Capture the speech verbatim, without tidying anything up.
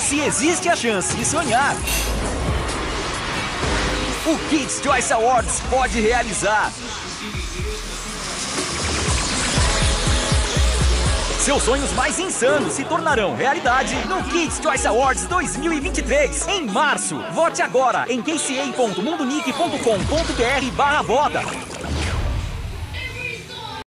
se existe a chance de sonhar, o Kids Choice Awards pode realizar. Seus sonhos mais insanos se tornarão realidade no Kids Choice Awards dois mil e vinte e três, em março. Vote agora em k c a ponto mundonic ponto com ponto b r barra vota.